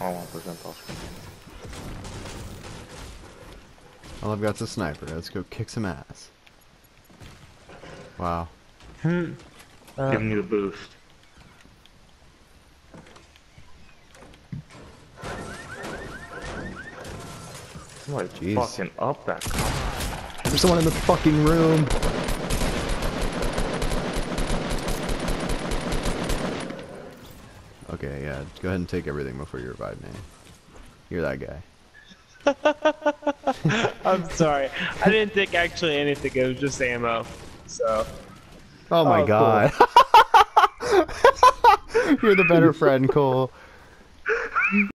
I want to present those. All I've got's a sniper. Let's go kick some ass. Wow. Give me the boost. Somebody Jeez. fucking up that car. There's someone in the fucking room. Okay, yeah. Go ahead and take everything before you revive me. You're that guy. I'm sorry. I didn't think actually anything. It was just ammo. So. Oh my god. Cool. You're the better friend, Cole.